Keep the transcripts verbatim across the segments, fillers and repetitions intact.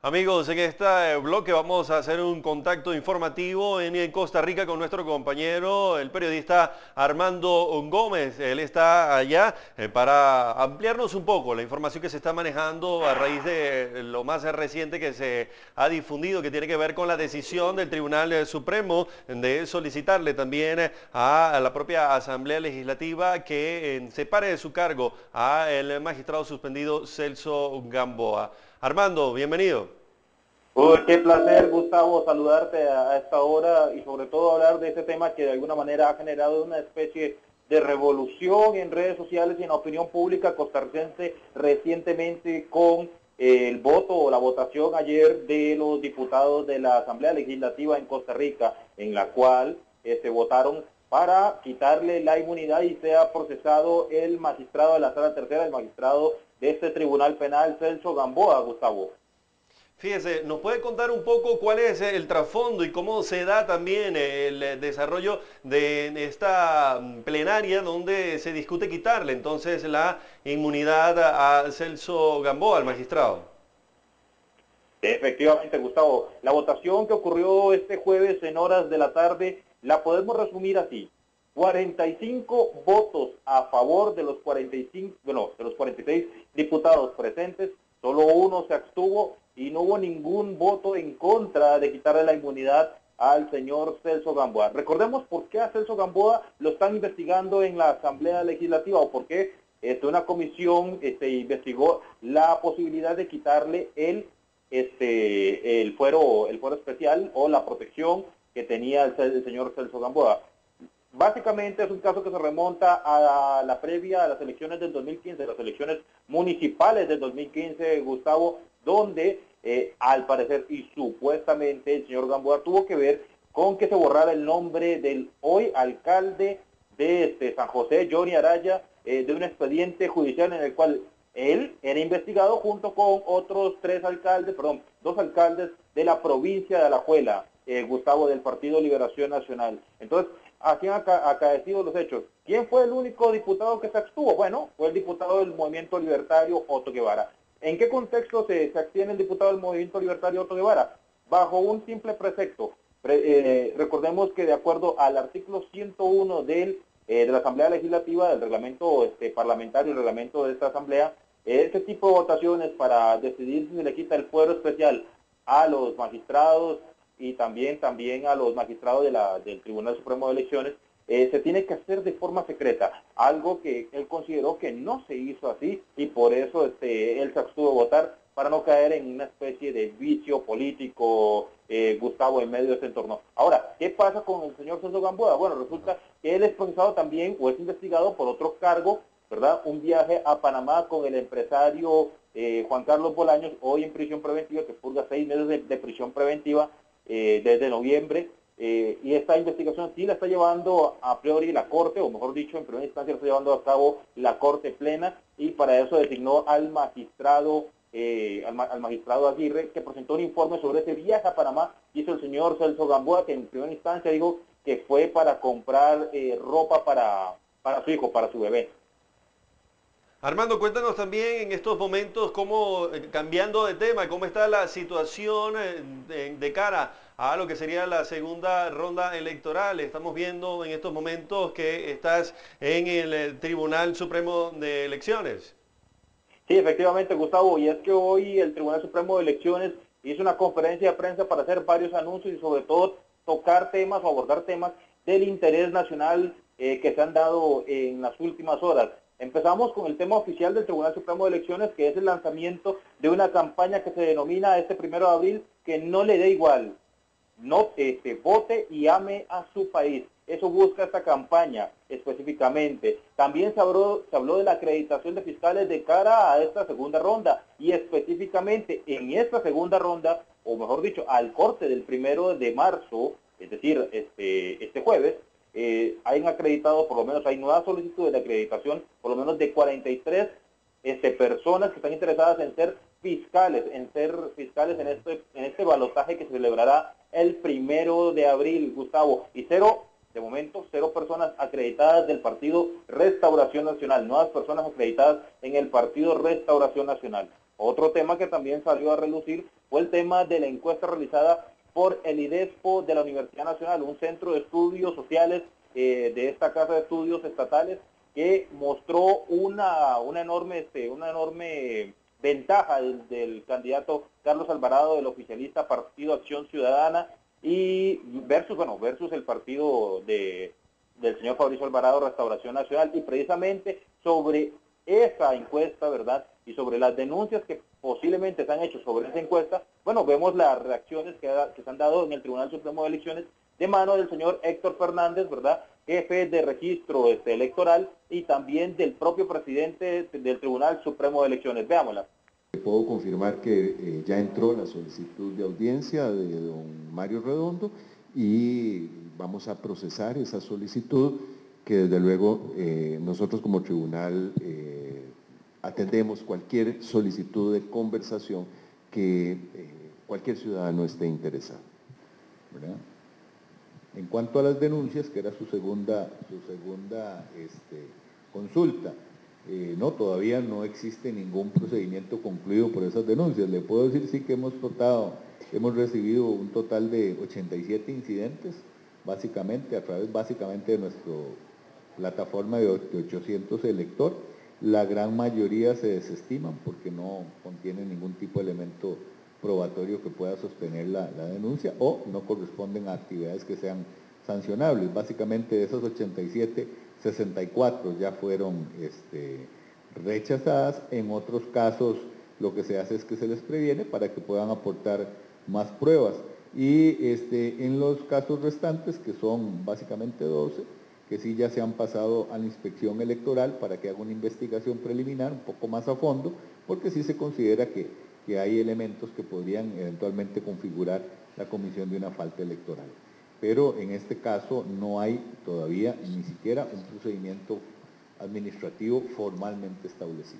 Amigos, en este bloque vamos a hacer un contacto informativo en Costa Rica con nuestro compañero, el periodista Armando Gómez. Él está allá eh, para ampliarnos un poco la información que se está manejando a raíz de lo más reciente que se ha difundido, que tiene que ver con la decisión del Tribunal Supremo de solicitarle también a la propia Asamblea Legislativa que eh, separe de su cargo al magistrado suspendido Celso Gamboa. Armando, bienvenido. Uy, qué placer, Gustavo, saludarte a, a esta hora y sobre todo hablar de este tema que de alguna manera ha generado una especie de revolución en redes sociales y en la opinión pública costarricense recientemente con eh, el voto o la votación ayer de los diputados de la Asamblea Legislativa en Costa Rica, en la cual eh, se votaron para quitarle la inmunidad y sea procesado el magistrado de la Sala Tercera, el magistrado de este Tribunal Penal, Celso Gamboa, Gustavo. Fíjese, ¿nos puede contar un poco cuál es el trasfondo y cómo se da también el desarrollo de esta plenaria donde se discute quitarle entonces la inmunidad a Celso Gamboa, al magistrado? Efectivamente, Gustavo, la votación que ocurrió este jueves en horas de la tarde la podemos resumir así: cuarenta y cinco votos a favor de los cuarenta y cinco, bueno, de los cuarenta y seis diputados presentes, solo uno se abstuvo y no hubo ningún voto en contra de quitarle la inmunidad al señor Celso Gamboa. Recordemos por qué a Celso Gamboa lo están investigando en la Asamblea Legislativa o por qué este, una comisión este, investigó la posibilidad de quitarle el, este, el, fuero, el fuero especial o la protección que tenía el, el señor Celso Gamboa. Básicamente es un caso que se remonta a la previa a las elecciones del dos mil quince, las elecciones municipales del dos mil quince, Gustavo, donde eh, al parecer y supuestamente el señor Gamboa tuvo que ver con que se borrara el nombre del hoy alcalde de este, San José, Johnny Araya, eh, de un expediente judicial en el cual él era investigado junto con otros tres alcaldes, perdón, dos alcaldes de la provincia de Alajuela, eh, Gustavo, del Partido Liberación Nacional. Entonces, ¿a quién han acaecido los hechos? ¿Quién fue el único diputado que se abstuvo? Bueno, fue el diputado del Movimiento Libertario, Otto Guevara. ¿En qué contexto se, se abstiene el diputado del Movimiento Libertario, Otto Guevara? Bajo un simple precepto. Pre, eh, recordemos que de acuerdo al artículo ciento uno del, eh, de la Asamblea Legislativa, del reglamento este, parlamentario, el reglamento de esta Asamblea, este tipo de votaciones para decidir si se le quita el fuero especial a los magistrados y también, también a los magistrados de la, del Tribunal Supremo de Elecciones, eh, se tiene que hacer de forma secreta, algo que él consideró que no se hizo así y por eso este, él se abstuvo de votar para no caer en una especie de vicio político, eh, Gustavo, en medio de este entorno. Ahora, ¿qué pasa con el señor Celso Gamboa? Bueno, resulta que él es procesado también o es investigado por otro cargo, ¿verdad? Un viaje a Panamá con el empresario eh, Juan Carlos Bolaños, hoy en prisión preventiva, que purga seis meses de, de prisión preventiva, Eh, desde noviembre, eh, y esta investigación sí la está llevando a priori la Corte, o mejor dicho, en primera instancia la está llevando a cabo la Corte Plena, y para eso designó al magistrado, eh, al, al magistrado Aguirre, que presentó un informe sobre ese viaje a Panamá. Hizo el señor Celso Gamboa, que en primera instancia dijo que fue para comprar eh, ropa para, para su hijo, para su bebé. Armando, cuéntanos también en estos momentos cómo, cambiando de tema, cómo está la situación de, de cara a lo que sería la segunda ronda electoral. Estamos viendo en estos momentos que estás en el Tribunal Supremo de Elecciones. Sí, efectivamente, Gustavo, y es que hoy el Tribunal Supremo de Elecciones hizo una conferencia de prensa para hacer varios anuncios y sobre todo tocar temas o abordar temas del interés nacional eh, que se han dado en las últimas horas. Empezamos con el tema oficial del Tribunal Supremo de Elecciones, que es el lanzamiento de una campaña que se denomina este primero de abril, que no le dé igual, no este, vote y ame a su país. Eso busca esta campaña específicamente. También se habló, se habló de la acreditación de fiscales de cara a esta segunda ronda y específicamente en esta segunda ronda, o mejor dicho, al corte del primero de marzo, es decir, este, este jueves, Eh, hayan acreditado, por lo menos hay nuevas solicitudes de acreditación, por lo menos de cuarenta y tres este, personas que están interesadas en ser fiscales, en ser fiscales en este, en este balotaje que se celebrará el primero de abril, Gustavo, y cero, de momento, cero personas acreditadas del Partido Restauración Nacional, nuevas personas acreditadas en el Partido Restauración Nacional. Otro tema que también salió a relucir fue el tema de la encuesta realizada por el IDESPO de la Universidad Nacional, un centro de estudios sociales eh, de esta casa de estudios estatales, que mostró una, una enorme, este, una enorme ventaja del, del candidato Carlos Alvarado del oficialista Partido Acción Ciudadana y versus, bueno, versus el partido de, del señor Fabricio Alvarado, Restauración Nacional, y precisamente sobre esa encuesta, ¿verdad? Y sobre las denuncias que posiblemente se han hecho sobre esa encuesta, bueno, vemos las reacciones que, ha, que se han dado en el Tribunal Supremo de Elecciones de mano del señor Héctor Fernández, ¿verdad?, jefe de registro este, electoral, y también del propio presidente del Tribunal Supremo de Elecciones. Veámosla. Puedo confirmar que eh, ya entró la solicitud de audiencia de don Mario Redondo y vamos a procesar esa solicitud que desde luego eh, nosotros como tribunal eh, atendemos cualquier solicitud de conversación que eh, cualquier ciudadano esté interesado, ¿verdad? En cuanto a las denuncias, que era su segunda, su segunda este, consulta, eh, no, todavía no existe ningún procedimiento concluido por esas denuncias. Le puedo decir sí que hemos tratado, hemos recibido un total de ochenta y siete incidentes, básicamente, a través básicamente de nuestra plataforma de ochocientos elector. La gran mayoría se desestiman porque no contienen ningún tipo de elemento probatorio que pueda sostener la, la denuncia o no corresponden a actividades que sean sancionables. Básicamente de esos ochenta y siete, sesenta y cuatro ya fueron este, rechazadas. En otros casos lo que se hace es que se les previene para que puedan aportar más pruebas. Y este, en los casos restantes, que son básicamente doce, que sí ya se han pasado a la inspección electoral para que haga una investigación preliminar un poco más a fondo, porque sí se considera que, que hay elementos que podrían eventualmente configurar la comisión de una falta electoral. Pero en este caso no hay todavía ni siquiera un procedimiento administrativo formalmente establecido.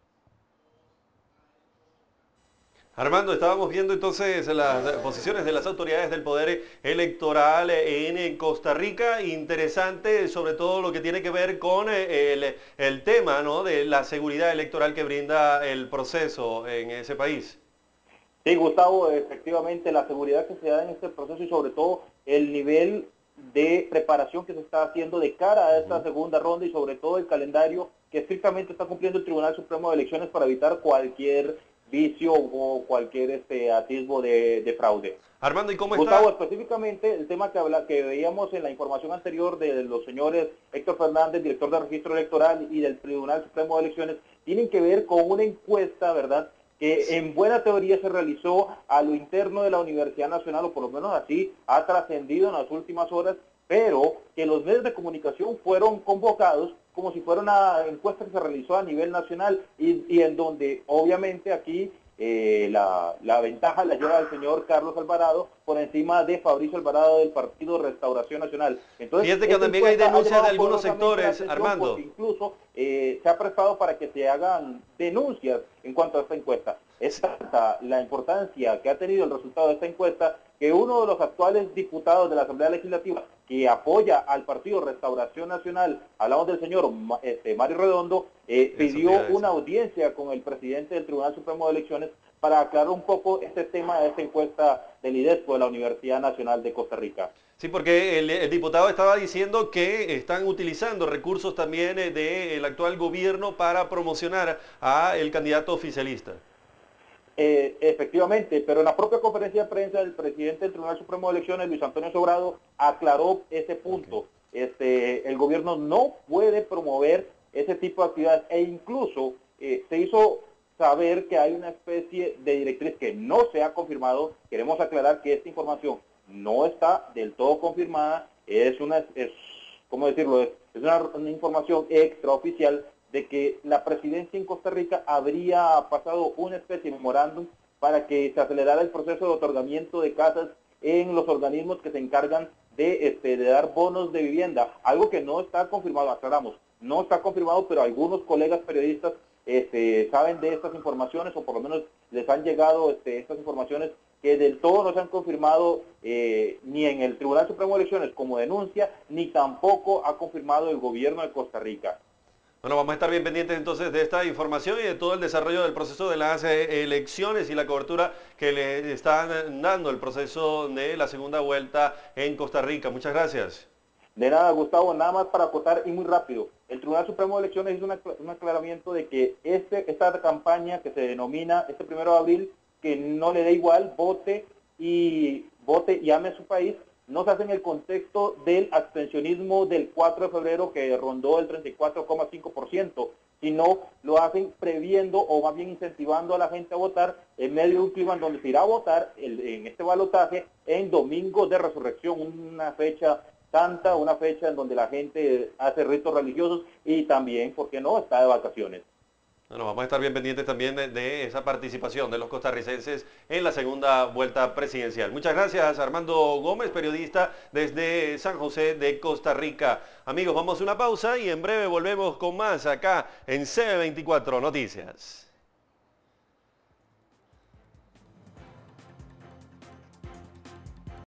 Armando, estábamos viendo entonces las posiciones de las autoridades del Poder Electoral en Costa Rica. Interesante, sobre todo lo que tiene que ver con el, el tema, ¿no?, de la seguridad electoral que brinda el proceso en ese país. Sí, Gustavo, efectivamente la seguridad que se da en este proceso y sobre todo el nivel de preparación que se está haciendo de cara a esta segunda ronda y sobre todo el calendario que estrictamente está cumpliendo el Tribunal Supremo de Elecciones para evitar cualquier vicio o cualquier este atisbo de, de fraude. Armando, ¿y cómo Gustavo, está? específicamente el tema que, habla, que veíamos en la información anterior de los señores Héctor Fernández, director de registro electoral, y del Tribunal Supremo de Elecciones, tienen que ver con una encuesta, ¿verdad?, que en buena teoría se realizó a lo interno de la Universidad Nacional, o por lo menos así ha trascendido en las últimas horas, pero que los medios de comunicación fueron convocados como si fuera una encuesta que se realizó a nivel nacional y, y en donde obviamente aquí eh, la, la ventaja la lleva el señor Carlos Alvarado por encima de Fabricio Alvarado del Partido Restauración Nacional. Entonces, fíjate que también hay denuncias de algunos sectores, Armando. Incluso eh, se ha prestado para que se hagan denuncias en cuanto a esta encuesta. Es tanta la importancia que ha tenido el resultado de esta encuesta que uno de los actuales diputados de la Asamblea Legislativa que apoya al Partido Restauración Nacional, hablamos del señor este, Mario Redondo, eh, pidió una audiencia con el presidente del Tribunal Supremo de Elecciones para aclarar un poco este tema de esta encuesta del IDESPO de la Universidad Nacional de Costa Rica. Sí, porque el, el diputado estaba diciendo que están utilizando recursos también del actual gobierno para promocionar al candidato oficialista. Eh, efectivamente, pero en la propia conferencia de prensa del presidente del Tribunal Supremo de Elecciones, Luis Antonio Sobrado, aclaró ese punto. Okay. Este, el gobierno no puede promover ese tipo de actividades e incluso eh, se hizo saber que hay una especie de directriz que no se ha confirmado. Queremos aclarar que esta información no está del todo confirmada, es una, es, ¿cómo decirlo? Es, es una, una información extraoficial de que la presidencia en Costa Rica habría pasado una especie de memorándum para que se acelerara el proceso de otorgamiento de casas en los organismos que se encargan de, este, de dar bonos de vivienda, algo que no está confirmado, aclaramos, no está confirmado, pero algunos colegas periodistas este, saben de estas informaciones, o por lo menos les han llegado este, estas informaciones que del todo no se han confirmado eh, ni en el Tribunal Supremo de Elecciones como denuncia, ni tampoco ha confirmado el gobierno de Costa Rica. Bueno, vamos a estar bien pendientes entonces de esta información y de todo el desarrollo del proceso de las eh, elecciones y la cobertura que le están dando el proceso de la segunda vuelta en Costa Rica. Muchas gracias. De nada, Gustavo, nada más para acotar y muy rápido. El Tribunal Supremo de Elecciones hizo una, un aclaramiento de que este, esta campaña que se denomina este primero de abril, que no le da igual, vote y vote y ame su país, no se hace en el contexto del abstencionismo del cuatro de febrero que rondó el treinta y cuatro coma cinco por ciento, sino lo hacen previendo o más bien incentivando a la gente a votar en medio de un clima en donde se irá a votar el, en este balotaje en Domingo de Resurrección, una fecha santa, una fecha en donde la gente hace ritos religiosos y también, ¿por qué no?, está de vacaciones. Bueno, vamos a estar bien pendientes también de, de esa participación de los costarricenses en la segunda vuelta presidencial. Muchas gracias, Armando Gómez, periodista desde San José de Costa Rica. Amigos, vamos a una pausa y en breve volvemos con más acá en C B veinticuatro Noticias.